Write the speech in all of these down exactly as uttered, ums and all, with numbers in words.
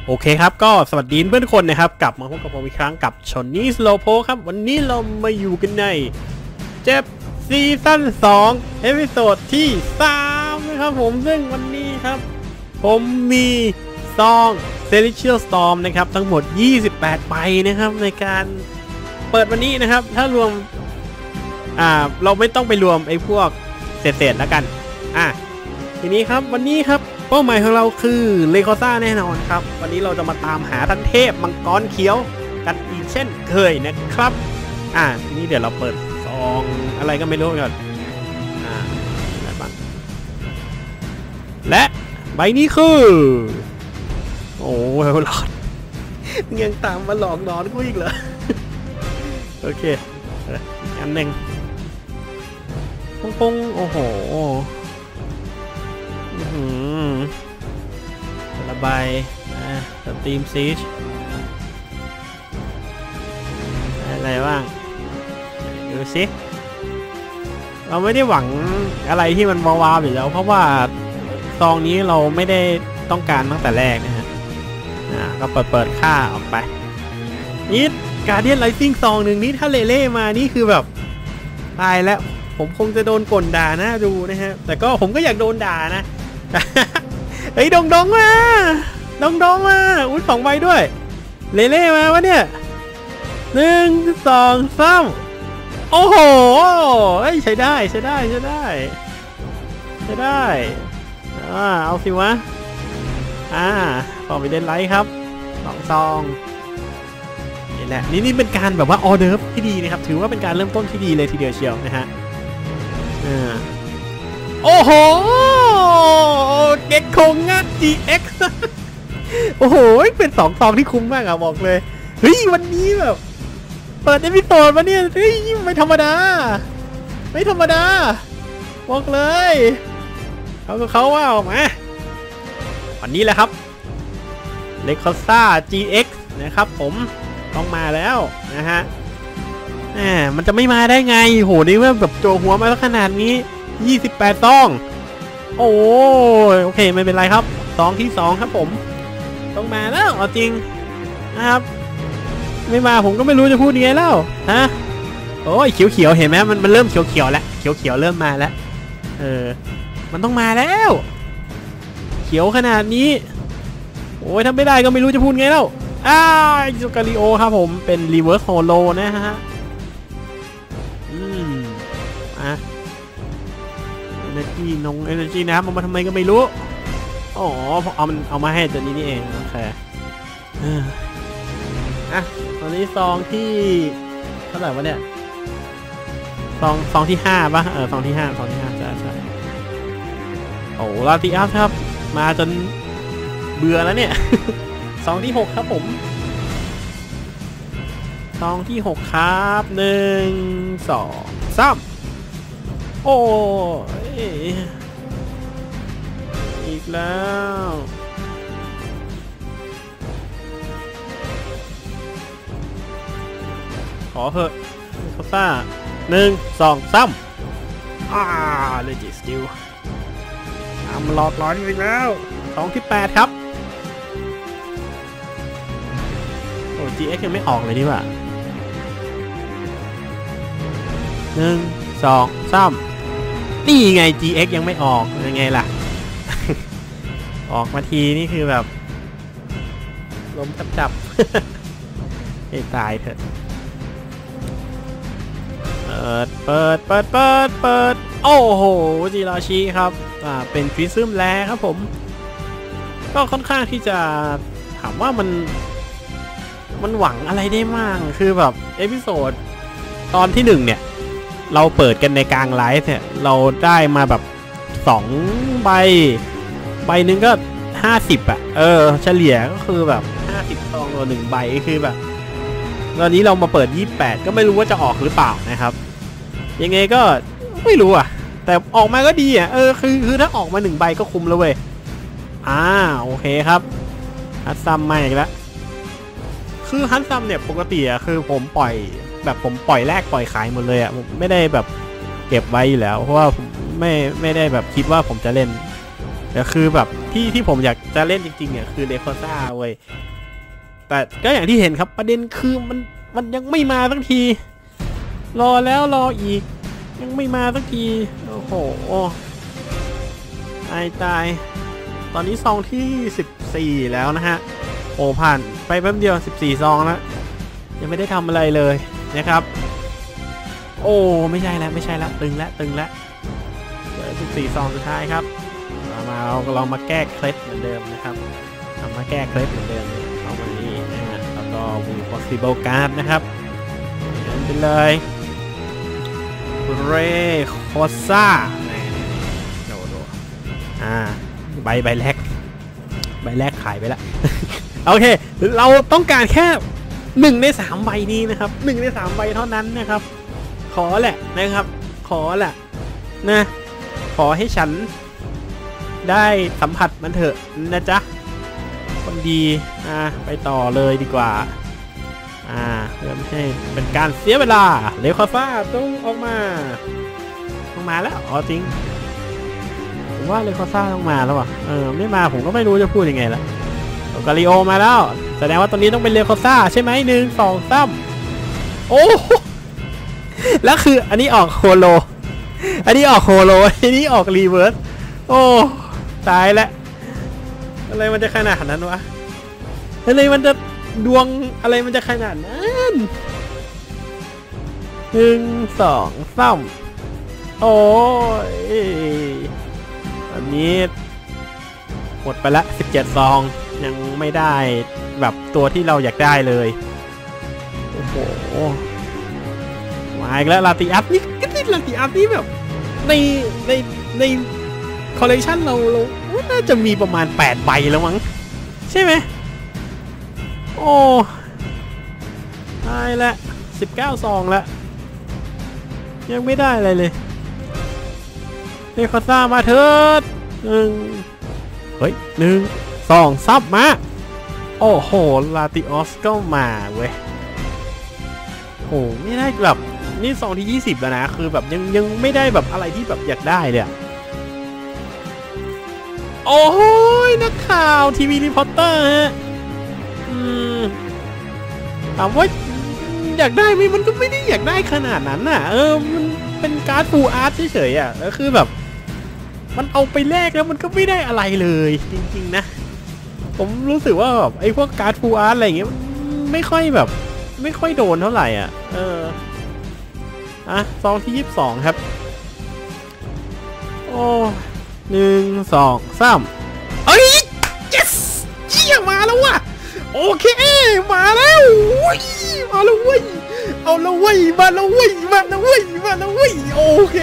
โอเคครับก็สวัสดีเพื่อนคนนะครับกลับมาพบกับผมอีกครั้งกับชอนนี่สโลโพครับวันนี้เรามาอยู่กันในเจ็บซีซั่นสองเอพิโซดที่สามนะครับผมซึ่งวันนี้ครับผมมีซอง Celestial Storm นะครับทั้งหมดยี่สิบแปดใบนะครับในการเปิดวันนี้นะครับถ้ารวมอ่าเราไม่ต้องไปรวมไอ้พวกเศษๆแล้วกันอ่ะทีนี้ครับวันนี้ครับเป้าหมายของเราคือเลโคซ่าแน่นอนครับวันนี้เราจะมาตามหาท่านเทพมังกรเขียวกันอีกเช่นเคยนะครับอ่าทีนี้เดี๋ยวเราเปิดซองอะไรก็ไม่รู้ก่อนอ่าอะไรบ้างและใบนี้คือโอ้ยหลอดยังตามมาหลอกนอนกูอีกเหรอโอเคอันหนึ่งปงปงโอ้โหระบายสตรีมซีชอะไรบ้างดูสิเราไม่ได้หวังอะไรที่มันว้าวๆอยู่แล้วเพราะว่าซองนี้เราไม่ได้ต้องการตั้งแต่แรกนะฮะอ่าก็เปิดเปิดค่าออกไปนี่การ์เดียนไลซิ่งซองหนึ่งนี้ถ้าเล่เล่มานี่คือแบบตายแล้วผมคงจะโดนก่นด่านะดูนะฮะแต่ก็ผมก็อยากโดนด่านะเฮ้ยดองดองมาดองดองมาอุ้ยสองใบด้วยเล่เล่มาวะเนี่ยหนึ่งสองสามโอ้โหเฮ้ยใช้ได้ใช้ได้ใช้ได้ใช้ได้อ่าเอาสิวะอ่าต่อไปเดนไลท์ครับสองซองนี่แหละนี่นี่เป็นการแบบว่าออเดิร์ฟที่ดีนะครับถือว่าเป็นการเริ่มต้นที่ดีเลยทีเดียวเชียวนะฮะอ่าโอ้โหเก็กคงงัด จี เอ็กซ์ โอ้โหเป็นสองซองที่คุ้มมากอะบอกเลยเฮ้ยวันนี้แบบเปิดเอพิโซดมาเนี่ยเฮ้ยไม่ธรรมดาไม่ธรรมดาบอกเลยเขาก็เขาว่าออกมาวันนี้แหละครับเลคอซ่า จี เอ็กซ์ นะครับผมต้องมาแล้วนะฮะแหมมันจะไม่มาได้ไงโหนี่ว่าแบบโจหัวมาแล้วขนาดนี้ยี่สิบแปดซองโอ้โอเคไม่เป็นไรครับซองที่สองครับผมต้องมาแล้วเอาจริงนะครับไม่มาผมก็ไม่รู้จะพูดยังไงแล้วฮะโอ้ยเขียวๆเห็นไหมมันมันเริ่มเขียวๆแล้วเขียวๆเริ่มมาแล้วเออมันต้องมาแล้วเขียวขนาดนี้โอ้ยทำไม่ได้ก็ไม่รู้จะพูดไงแล้วอ้าวซูการิโอครับผมเป็นรีเวิร์สโฮโลนะฮะอืมอ่ะEnergy นง Energy นะครับมันมาทำไมก็ไม่รู้อ๋อเอามันเอามาให้ตัวนี้นี่เองโอเคอ่ะตอนนี้ซองที่เท่าไหร่วะเนี่ยซองซองที่ห้าป่ะเออซองที่ห้าซองที่ห้าใช่ใช่โอ้ลาติอัพครับมาจนเบื่อแล้วเนี่ยซองที่หกครับผมซองที่หกครับหนึ่งสองสามโอ้ยอีกแล้วขอเถอะเขาซ่าหนึ่งสองสามอ่าเลยจิสกิลทำหลอดร้อนอีกแล้วสองที่แปดครับโอ้ จี เอ็กซ์ ยังไม่ออกเลยดีกว่าหนึ่งสองสามนี่ไง จี เอ็กซ์ ยังไม่ออกยังไงล่ะ ออกมาทีนี่คือแบบลมจับๆ ให้ตายเถอะเปิดเปิดเปิดเปิดเปิดโอ้โหจิราชิครับอ่าเป็นฟรีซึมแลครับผมก็ค่อนข้างที่จะถามว่ามันมันหวังอะไรได้มากคือแบบเอพิโซดตอนที่หนึ่งเนี่ยเราเปิดกันในกลางไลฟ์เนี่ยเราได้มาแบบสองใบใบหนึ่งก็ห้าสิบอ่ะเออเฉลี่ยก็คือแบบห้าสิบซองต่อหนึ่งใบคือแบบตอนนี้เรามาเปิดยี่สิบแปดก็ไม่รู้ว่าจะออกหรือเปล่านะครับยังไงก็ไม่รู้อ่ะแต่ออกมาก็ดีอ่ะเออคือคือถ้าออกมาหนึ่งใบก็คุ้มแล้วเว้ยอ่าโอเคครับฮัตซัมมาอีกแล้วคือฮัตซัมเนี่ยปกติอ่ะคือผมปล่อยแบบผมปล่อยแลกปล่อยขายหมดเลยอ่ะผมไม่ได้แบบเก็บไว้อยู่แล้วเพราะว่าผมไม่ไม่ได้แบบคิดว่าผมจะเล่นแต่คือแบบที่ที่ผมอยากจะเล่นจริงๆเนี่ยคือเลโคซ่าเว้ยแต่ก็อย่างที่เห็นครับประเด็นคือมันมันยังไม่มาสักทีรอแล้วรออีกยังไม่มาสักทีโอ้โหตายตายตอนนี้ซองที่สิบสี่แล้วนะฮะโอ้ผ่านไปแป๊บเดียวสิบสี่ซองแล้วยังไม่ได้ทำอะไรเลยนะครับโอ้ไม่ใช่แล้วไม่ใช่แล้วตึงแล้วตึงแล้วเหลือสิบสี่ซองสุดท้ายครับมามาเราเรามาแก้เคล็ดเหมือนเดิมนะครับทำมาแก้เคล็ดเหมือนเดิมเอามานี่นะฮะแล้วก็มี possible card นะครับเดินไปเลยเรโคซ่าโดโดอ่าใบใบแรกใบแรกขายไปแล้ว โอเคเราต้องการแค่หนึ่งในสามใบนี้นะครับหนึ่งในสามใบเท่านั้นนะครับขอแหละนะครับขอแหละนะขอให้ฉันได้สัมผัสมันเถอะนะจ๊ะคนดีอ่าไปต่อเลยดีกว่าอ่าเพื่อไม่ให้เป็นการเสียเวลาเลโคซ่าต้องออกมาต้องมาแล้วอ๋อจริงผมว่าเลโคซ่าต้องมาแล้วอ่ะเออไม่มาผมก็ไม่รู้จะพูดยังไงละกาลิโอมาแล้วแสดงว่าตอนนี้ต้องเป็นเลโคซ่าใช่ไหมหนึ่งสองสามโอ้แล้วคืออันนี้ออกโคโลอันนี้ออกโคโลอันนี้ออกรีเวิร์สโอ้ตายแล้วอะไรมันจะขนาดนั้นวะอะไรมันจะดวงอะไรมันจะขนาดนั้นหนึ่งสองสามโอ้ยอันนี้หมดไปละสิบเจ็ดซองยังไม่ได้แบบตัวที่เราอยากได้เลยโอ้โหมาอีกแล้วลาติอัพนี่ก็ที่ลาติอัพนี่แบบในในในคอลเลคชันเราเราน่าจะมีประมาณแปดใบแล้วมั้งใช่ไหมโอ้ตายละสิบเก้าซองแล้วยังไม่ได้อะไรเลยเลโคซ่ามาเถิดหนึ่งเฮ้ยหนึ่งสองซับมาโอ้โหลาติออสก็มาเว้ยโอ้ไม่ได้แบบนี่ซองที่ยี่สิบแล้วนะคือแบบยังยังไม่ได้แบบอะไรที่แบบอยากได้เลยโอ้ยนักข่าวทีวีรีพอร์เตอร์ฮะอืมถามว่าอยากได้ไหมมันก็ไม่ได้อยากได้ขนาดนั้นน่ะเออมันเป็นการ์ดฟูลอาร์ตเฉยๆอ่ะแล้วคือแบบมันเอาไปแลกแล้วมันก็ไม่ได้อะไรเลยจริงๆนะผมรู้สึกว่าแบบไอ้พวกการ์ดฟูลอาร์ตอะไรอย่างเงี้ยไม่ค่อยแบบไม่ค่อยโดนเท่าไหร่อ่ะเอออ่ะซองที่ยี่สิบสองครับโอ้หนึ่งสองสามเอ้ย yes เยี่ยมมาแล้วว่ะโอเคมาแล้วมาแล้วเว้ยเอาแล้วเว้ยมาแล้วเว้ยมาแล้วเว้ยมาแล้วเว้ยโอเค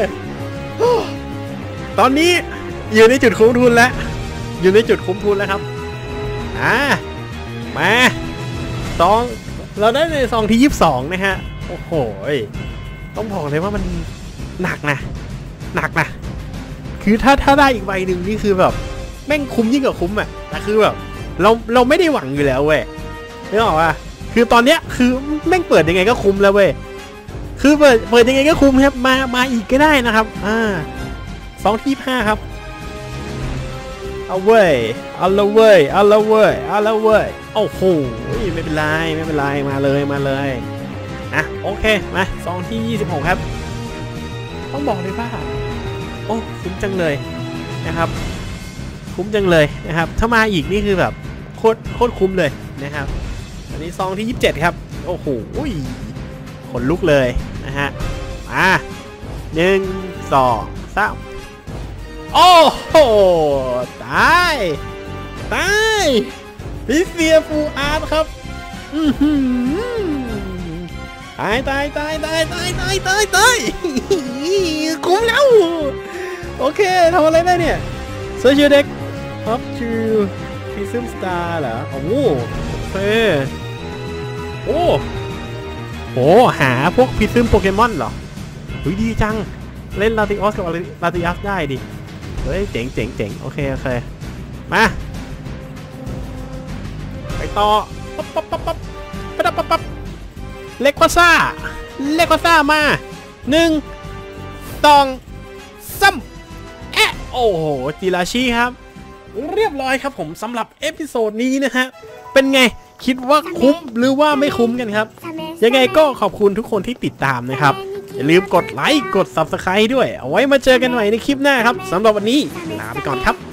ตอนนี้อยู่ในจุดคุ้มทุนแล้วอยู่ในจุดคุ้มทุนแล้วครับอ่ามาซองเราได้ในซองที่ยี่สิบสองนะฮะโอ้โหต้องบอกเลยว่ามันหนักนะหนักนะคือถ้าถ้าได้อีกใบหนึ่งนี่คือแบบแม่งคุ้มยิ่งกว่าคุ้มอ่ะแต่คือแบบเราเราไม่ได้หวังอยู่แล้วเว้ยนึกออกป่ะคือตอนเนี้ยคือแม่งเปิดยังไงก็คุ้มแล้วเว้ยคือเปิดเปิดยังไงก็คุ้มครับมามาอีกก็ได้นะครับอ่าสองที่ห้าครับเอาเว้ยเอาละเว้ยเอาละเว้ยเอาละเว้ยโอ้โหไม่เป็นไรไม่เป็นไรมาเลยมาเลยอ่ะโอเคมาซองที่ยี่สิบหกครับต้องบอกเลยว่าโอ้คุ้มจังเลยนะครับคุ้มจังเลยนะครับถ้ามาอีกนี่คือแบบโคตรโคตรคุ้มเลยนะครับอันนี้ซองที่ยี่สิบเจ็ดครับโอ้โหขนลุกเลยนะฮะมาหนึ่งสองสามโอ้โหตายตายพิเซียฟูอาร์ตครับอือหือตายตายตายตายตายตายตายตายคุ้มแล้วโอเคทำอะไรได้เนี่ยเซอร์ชิวเด็กท็อปชูพิซึมสตาร์เหรอโอ้โหโอเคโอ้โหหาพวกพิซึมโปเกมอนเหรอเฮ้ยดีจังเล่นลาติออสกับลาติอัสได้ดิเฮ้ยเจ๋งเจ๋งเจ๋งโอเคโอเคมาไปต่อปั๊บปั๊บปั๊บปั๊บปั๊บปั๊บปั๊บเลโคซ่าเลโคซ่ามาหนึ่งสองสามแอะโอ้โหจิราชิครับเรียบร้อยครับผมสำหรับเอพิโซดนี้นะฮะเป็นไงคิดว่าคุ้มหรือว่าไม่คุ้มกันครับยังไงก็ขอบคุณทุกคนที่ติดตามนะครับอย่าลืมกดไลค์กด ซับสไครบ์ ด้วยเอาไว้มาเจอกันใหม่ในคลิปหน้าครับสำหรับวันนี้ลาไปก่อนครับ